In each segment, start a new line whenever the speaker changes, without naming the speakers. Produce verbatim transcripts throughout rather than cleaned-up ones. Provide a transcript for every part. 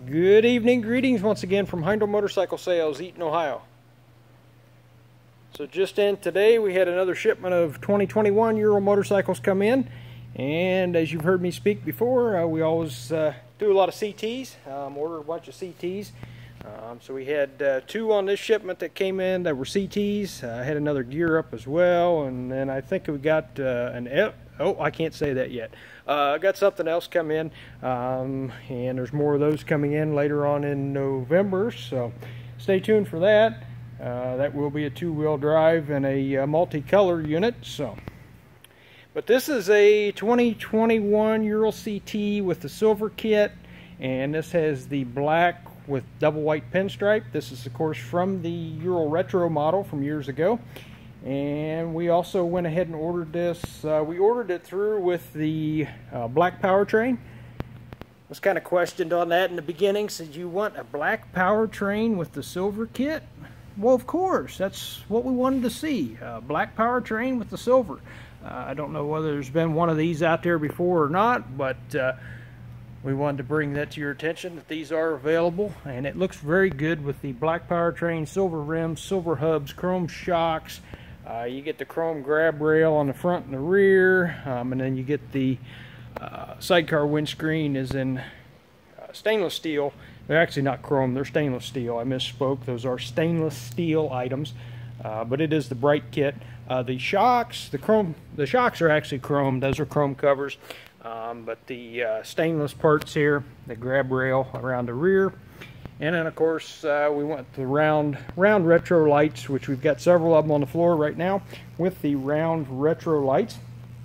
Good evening, greetings once again from Heindel Motorcycle Sales, Eaton, Ohio. So just in today we had another shipment of twenty twenty-one Euro motorcycles come in, and as you've heard me speak before, uh, we always uh, do a lot of C Ts, um, order a bunch of C Ts. Um, so we had uh, two on this shipment that came in that were C Ts. I uh, had another gear up as well, and then I think we got uh, an L oh I can't say that yet. I uh, got something else come in, um, and there's more of those coming in later on in November, so stay tuned for that. Uh, that will be a two-wheel drive and a uh, multi-color unit. So, but this is a twenty twenty-one Euro C T with the silver kit, and this has the black with double white pinstripe. This is of course from the Euro Retro model from years ago, and we also went ahead and ordered this. Uh, we ordered it through with the uh, black powertrain. Was kind of questioned on that in the beginning. Said, you want a black powertrain with the silver kit? Well, of course, that's what we wanted to see. Uh, black powertrain with the silver. Uh, I don't know whether there's been one of these out there before or not, but uh, we wanted to bring that to your attention that these are available, and it looks very good with the black powertrain, silver rims, silver hubs, chrome shocks. Uh, you get the chrome grab rail on the front and the rear, um, and then you get the uh, sidecar windscreen is in uh, stainless steel. They're actually not chrome, they're stainless steel. I misspoke, those are stainless steel items, uh, but it is the bright kit. Uh, the shocks, the chrome, the shocks are actually chrome. Those are chrome covers, um, but the uh, stainless parts here, the grab rail around the rear, and then of course uh, we went the round, round retro lights, which we've got several of them on the floor right now with the round retro lights.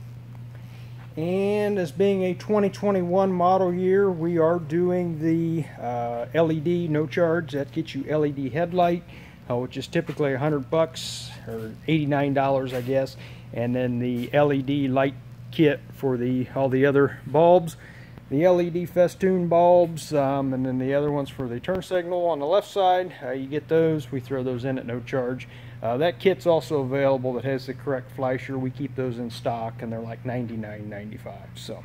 And as being a twenty twenty-one model year, we are doing the uh, L E D no charge. That gets you L E D headlight, uh, which is typically a hundred bucks or eighty-nine dollars, I guess. And then the L E D light kit for the all the other bulbs, the L E D festoon bulbs, um, and then the other ones for the turn signal on the left side. Uh, you get those. We throw those in at no charge. Uh, that kit's also available that has the correct flasher. We keep those in stock, and they're like ninety-nine ninety-five. So,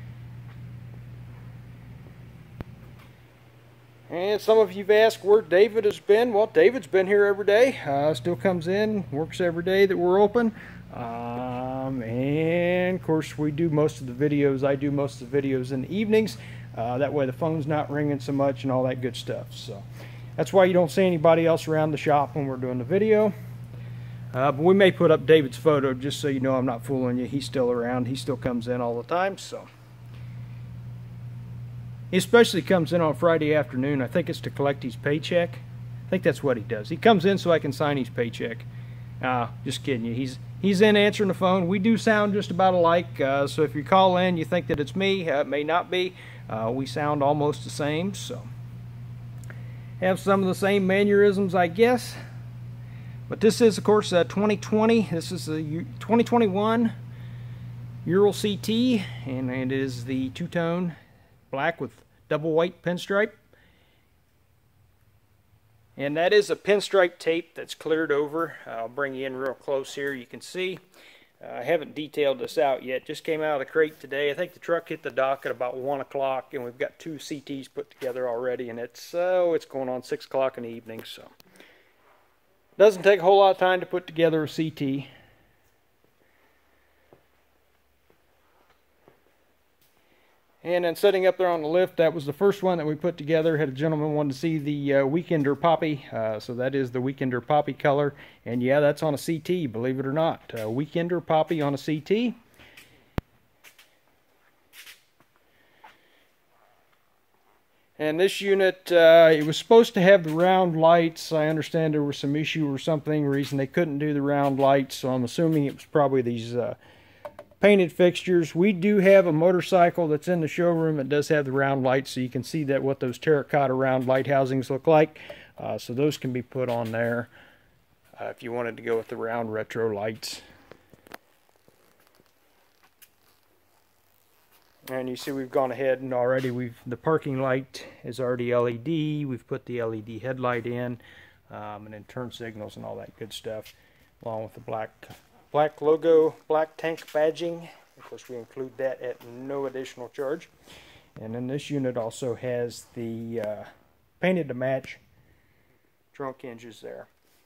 and some of you've asked where David has been. Well, David's been here every day. Uh, still comes in, works every day that we're open. Um, and of course, we do most of the videos. I do most of the videos in the evenings. Uh, that way, the phone's not ringing so much and all that good stuff. So. That's why you don't see anybody else around the shop when we're doing the video. Uh, but we may put up David's photo just so you know I'm not fooling you. He's still around. He still comes in all the time. So he especially comes in on Friday afternoon. I think it's to collect his paycheck. I think that's what he does. He comes in so I can sign his paycheck. Uh, just kidding you. He's he's in answering the phone. We do sound just about alike. Uh, so if you call in, you think that it's me. Uh, it may not be. Uh, we sound almost the same. So. Have some of the same mannerisms, I guess. But this is, of course, uh, twenty twenty. This is a twenty twenty-one Euro C T, and it is the two-tone black with double white pinstripe. And that is a pinstripe tape that's cleared over. I'll bring you in real close here. You can see. Uh, I haven't detailed this out yet. Just came out of the crate today. I think the truck hit the dock at about one o'clock, and we've got two C Ts put together already, and it's oh, it's going on six o'clock in the evening. So doesn't take a whole lot of time to put together a C T. And then setting up there on the lift, that was the first one that we put together. Had a gentleman wanted to see the uh, Weekender Poppy. Uh, so that is the Weekender Poppy color. And yeah, that's on a C T, believe it or not. Uh, Weekender Poppy on a C T. And this unit, uh, it was supposed to have the round lights. I understand there was some issue or something, reason they couldn't do the round lights. So I'm assuming it was probably these uh, painted fixtures. We do have a motorcycle that's in the showroom that does have the round lights, so you can see that what those terracotta round light housings look like. Uh, so those can be put on there uh, if you wanted to go with the round retro lights. And you see we've gone ahead and already we've the parking light is already L E D. We've put the L E D headlight in, um, and then turn signals and all that good stuff, along with the black black logo, black tank badging. Of course, we include that at no additional charge. And then this unit also has the uh, painted to match trunk hinges there.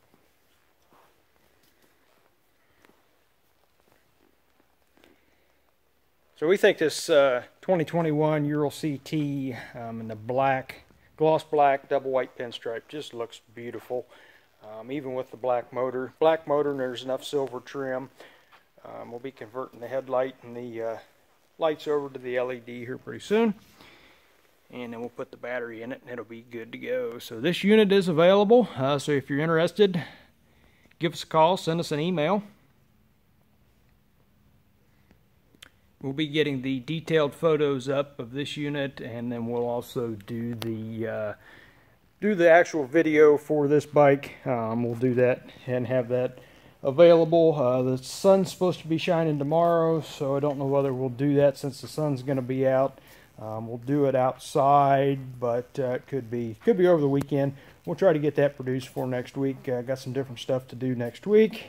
So we think this uh, twenty twenty-one Ural C T um, in the black, gloss black, double white pinstripe just looks beautiful. Um, even with the black motor. Black motor, and there's enough silver trim. Um, we'll be converting the headlight and the uh, lights over to the L E D here pretty soon. And then we'll put the battery in it and it'll be good to go. So this unit is available. Uh, so if you're interested, give us a call, send us an email. We'll be getting the detailed photos up of this unit, and then we'll also do the uh, do the actual video for this bike. Um, we'll do that and have that available. Uh, the sun's supposed to be shining tomorrow, so I don't know whether we'll do that since the sun's going to be out. Um, we'll do it outside, but uh, it could be could be over the weekend. We'll try to get that produced for next week. I uh, got some different stuff to do next week.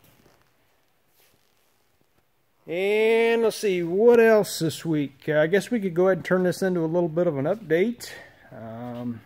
And let's see, what else this week? Uh, I guess we could go ahead and turn this into a little bit of an update. Um,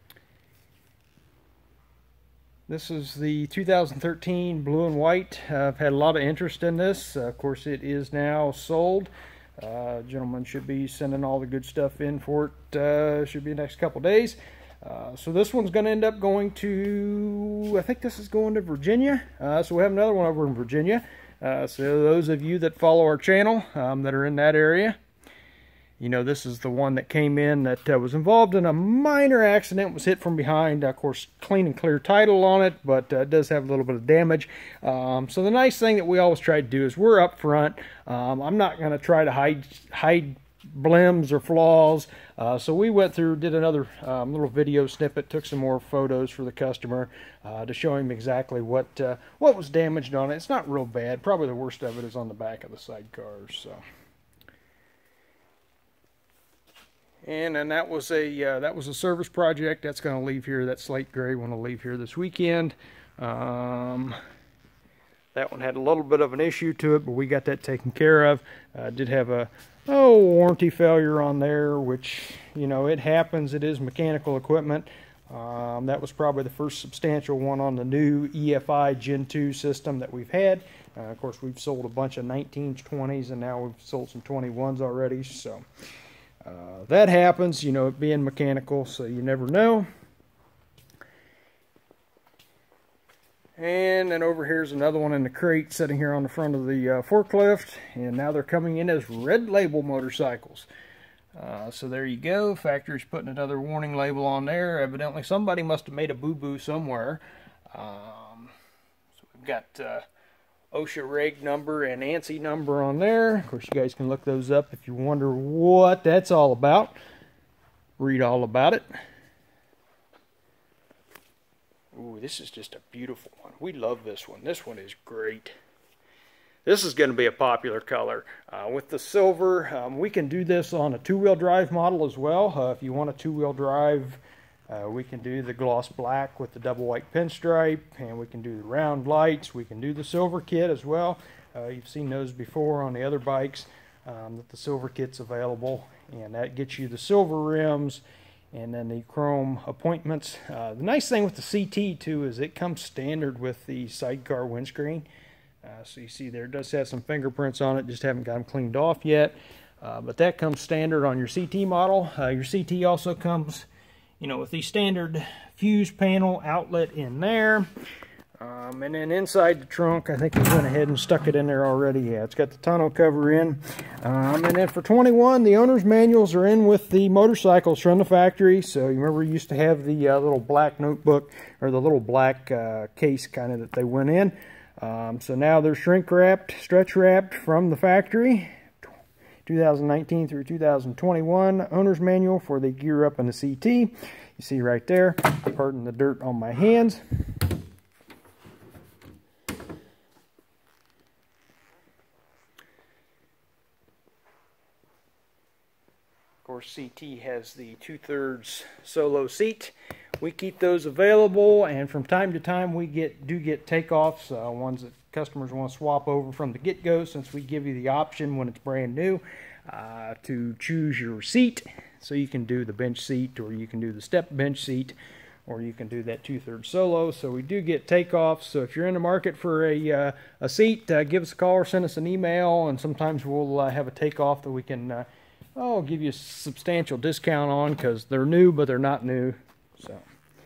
this is the two thousand thirteen blue and white. Uh, I've had a lot of interest in this. Uh, of course, it is now sold. Uh, gentleman should be sending all the good stuff in for it. Uh, should be the next couple days. Uh, so this one's going to end up going to, I think this is going to Virginia. Uh, so we have another one over in Virginia. Uh, so those of you that follow our channel um, that are in that area, you know this is the one that came in that uh, was involved in a minor accident, was hit from behind. Uh, of course, clean and clear title on it, but uh, it does have a little bit of damage. Um, so the nice thing that we always try to do is we're up front. Um, I'm not going to try to hide hide blems or flaws. Uh, so we went through, did another um, little video snippet, took some more photos for the customer uh, to show him exactly what uh, what was damaged on it. It's not real bad. Probably the worst of it is on the back of the sidecars. So, and then that was a uh, that was a service project that's going to leave here. That slate gray one will leave here this weekend. Um, that one had a little bit of an issue to it, but we got that taken care of. Uh, did have a Oh, warranty failure on there, which, you know, it happens. It is mechanical equipment. Um, that was probably the first substantial one on the new E F I Gen two system that we've had. Uh, of course, we've sold a bunch of nineteens, twenties, and now we've sold some twenty-ones already. So uh, that happens, you know, it being mechanical, so you never know. And then over here's another one in the crate sitting here on the front of the uh, forklift. And now they're coming in as red label motorcycles. Uh, so there you go. Factory's putting another warning label on there. Evidently somebody must have made a boo-boo somewhere. Um, so we've got uh, OSHA reg number and ANSI number on there. Of course, you guys can look those up if you wonder what that's all about. Read all about it. Ooh, this is just a beautiful one. We love this one. This one is great. This is going to be a popular color. Uh, with the silver, um, we can do this on a two-wheel drive model as well. Uh, if you want a two-wheel drive, uh, we can do the gloss black with the double white pinstripe, and we can do the round lights. We can do the silver kit as well. Uh, you've seen those before on the other bikes, um, that the silver kit's available, and that gets you the silver rims and then the chrome appointments. Uh, the nice thing with the C T too is it comes standard with the sidecar windscreen. Uh, so you see there, it does have some fingerprints on it, just haven't got them cleaned off yet. Uh, but that comes standard on your C T model. Uh, your C T also comes, you know, with the standard fuse panel outlet in there. Um, and then inside the trunk, I think we went ahead and stuck it in there already. Yeah, it's got the tonneau cover in. Um, and then for twenty-one, the owner's manuals are in with the motorcycles from the factory. So you remember you used to have the uh, little black notebook, or the little black uh, case kind of that they went in. Um, so now they're shrink wrapped, stretch wrapped from the factory. two thousand nineteen through two thousand twenty-one owner's manual for the gear up in the C T. You see right there, pardon the dirt on my hands. Of course, C T has the two-thirds solo seat. We keep those available, and from time to time we get do get takeoffs, uh, ones that customers want to swap over from the get-go, since we give you the option when it's brand new uh, to choose your seat. So you can do the bench seat, or you can do the step bench seat, or you can do that two-thirds solo. So we do get takeoffs. So if you're in the market for a, uh, a seat, uh, give us a call or send us an email, and sometimes we'll uh, have a takeoff that we can uh, oh, give you a substantial discount on, because they're new, but they're not new. So,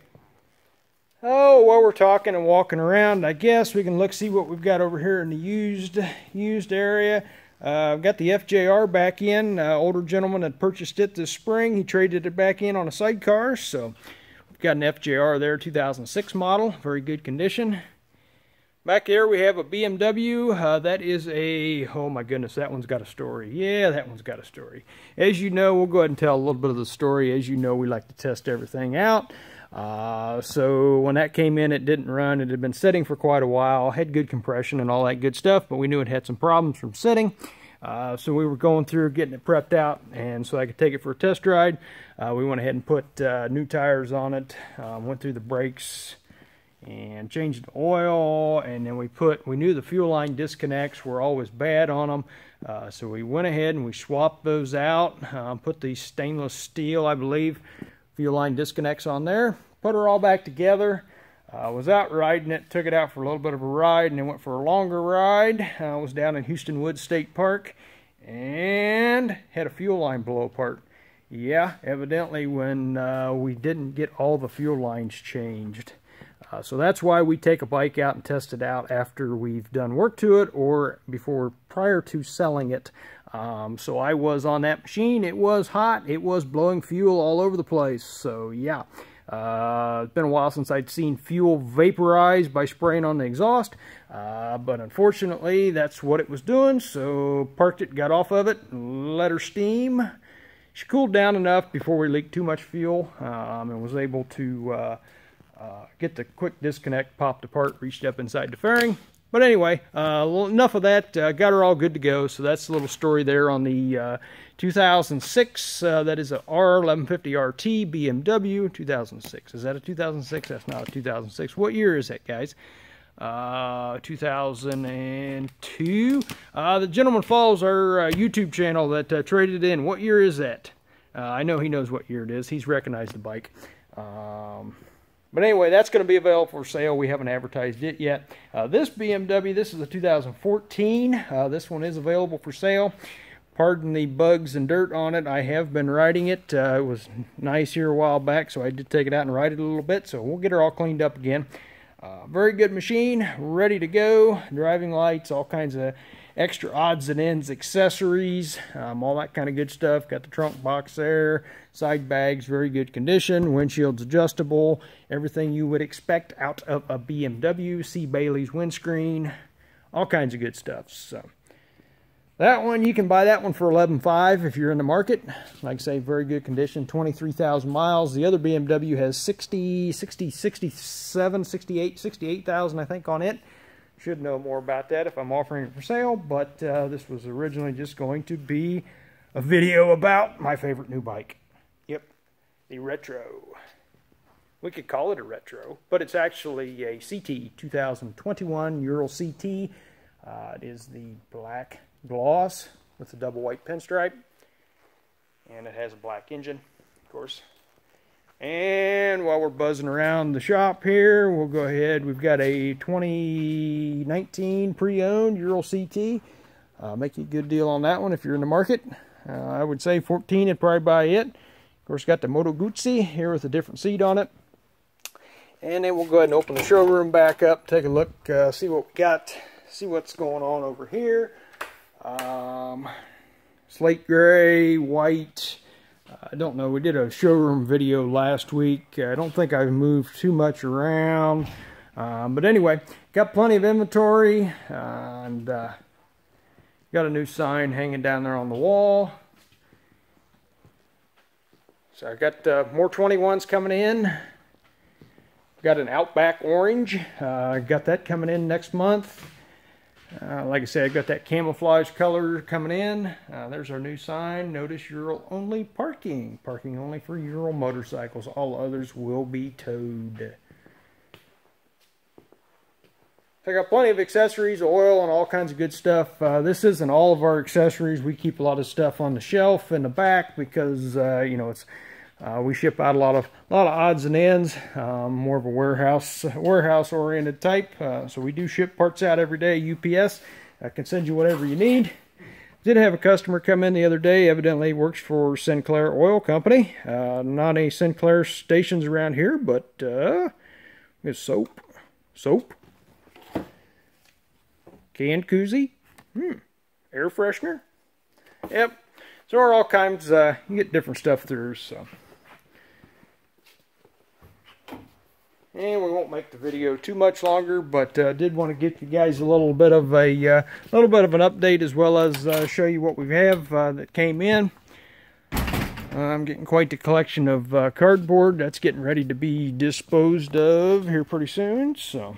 oh, while we're talking and walking around, I guess we can look, see what we've got over here in the used used area. Uh, I've got the F J R back in. Uh, older gentleman had purchased it this spring. He traded it back in on a sidecar. So we've got an F J R there, two thousand six model, very good condition. Back there we have a B M W. Uh, that is a, oh my goodness, that one's got a story. Yeah, that one's got a story. As you know, we'll go ahead and tell a little bit of the story. As you know, we like to test everything out. Uh, so when that came in, it didn't run. It had been sitting for quite a while, had good compression and all that good stuff, but we knew it had some problems from sitting. Uh, so we were going through getting it prepped out, and so I could take it for a test ride. Uh, we went ahead and put uh, new tires on it, uh, went through the brakes, and changed the oil, and then we put, we knew the fuel line disconnects were always bad on them, uh, so we went ahead and we swapped those out, uh, put these stainless steel, I believe, fuel line disconnects on there, put her all back together. I uh, was out riding it, took it out for a little bit of a ride, and then went for a longer ride. I uh, was down in Houston Woods State Park, and had a fuel line blow apart. Yeah, evidently when uh, we didn't get all the fuel lines changed. Uh, so that's why we take a bike out and test it out after we've done work to it, or before, prior to selling it. Um, so I was on that machine. It was hot. It was blowing fuel all over the place. So yeah, uh, it's been a while since I'd seen fuel vaporized by spraying on the exhaust. Uh, but unfortunately, that's what it was doing. So parked it, got off of it, let her steam. She cooled down enough before we leaked too much fuel, um, and was able to uh, Uh, get the quick disconnect popped apart, reached up inside the fairing. But anyway, uh, enough of that. Uh, got her all good to go. So that's a little story there on the uh, two thousand six. Uh, that is a R eleven fifty R T B M W two thousand six. Is that a two thousand six? That's not a two thousand six. What year is that, guys? Uh, two thousand two. Uh, the gentleman follows our uh, YouTube channel that uh, traded in. What year is that? Uh, I know he knows what year it is. He's recognized the bike. Um... But anyway, that's going to be available for sale. We haven't advertised it yet. Uh, this B M W, this is a two thousand fourteen. Uh, this one is available for sale. Pardon the bugs and dirt on it. I have been riding it. Uh, it was nice here a while back, so I did take it out and ride it a little bit. So we'll get her all cleaned up again. Uh, very good machine, ready to go. Driving lights, all kinds of extra odds and ends, accessories, um, all that kind of good stuff. Got the trunk box there, side bags, very good condition, windshield's adjustable, everything you would expect out of a B M W. See Bailey's windscreen, all kinds of good stuff. So that one, you can buy that one for eleven five if you're in the market. Like I say, very good condition, twenty-three thousand miles. The other B M W has sixty, sixty, sixty-seven, sixty-eight, sixty-eight thousand, I think, on it. Should know more about that if I'm offering it for sale, but uh, this was originally just going to be a video about my favorite new bike. Yep, the Retro. We could call it a Retro, but it's actually a C T, two thousand twenty-one Ural C T. Uh, it is the black gloss with a double white pinstripe, and it has a black engine, of course. And while we're buzzing around the shop here, we'll go ahead. We've got a twenty nineteen pre-owned Ural C T. Uh, make you a good deal on that one if you're in the market. Uh, I would say fourteen, I'd probably buy it. Of course, got the Moto Guzzi here with a different seat on it. And then we'll go ahead and open the showroom back up, take a look, uh, see what we got, see what's going on over here. Um, slate gray, white. I don't know, we did a showroom video last week. I don't think I've moved too much around. Um, but anyway, got plenty of inventory. Uh, and uh, got a new sign hanging down there on the wall. So I got uh, more twenty-ones coming in. Got an Outback Orange. Uh, got that coming in next month. Uh, like I said, I got that camouflage color coming in. Uh, there's our new sign. Notice Ural only parking. Parking only for Ural motorcycles. All others will be towed. I got plenty of accessories, oil, and all kinds of good stuff. Uh, this isn't all of our accessories. We keep a lot of stuff on the shelf in the back because uh, you know it's uh, we ship out a lot of a lot of odds and ends. Um, more of a warehouse warehouse oriented type. Uh, so we do ship parts out every day. U P S. I can send you whatever you need. Did have a customer come in the other day. Evidently works for Sinclair Oil Company. Uh, not any Sinclair stations around here, but uh, it's soap, soap. Canned koozie, hmm. air freshener. Yep, so there are all kinds. Uh, you get different stuff through. So, and we won't make the video too much longer, but uh, did want to get you guys a little bit of a uh, little bit of an update, as well as uh, show you what we have uh, that came in. Uh, I'm getting quite the collection of uh, cardboard that's getting ready to be disposed of here pretty soon. So.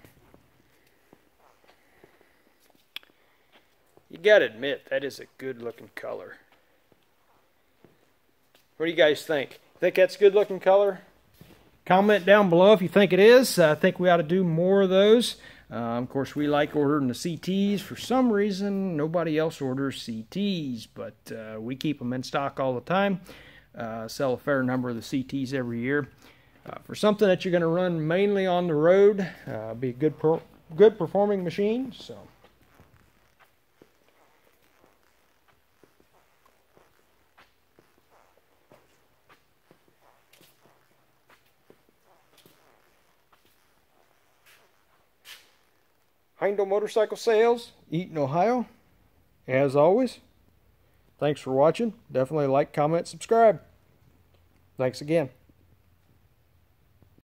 You gotta admit, that is a good looking color. What do you guys think? Think that's a good looking color? Comment down below if you think it is. I think we ought to do more of those. Uh, of course, we like ordering the C Ts. For some reason, nobody else orders C Ts, but uh, we keep them in stock all the time. Uh, sell a fair number of the C Ts every year. Uh, for something that you're going to run mainly on the road, uh, be a good, per good performing machine. So. Heindel Motorcycle Sales, Eaton, Ohio. As always, thanks for watching. Definitely like, comment, subscribe. Thanks again.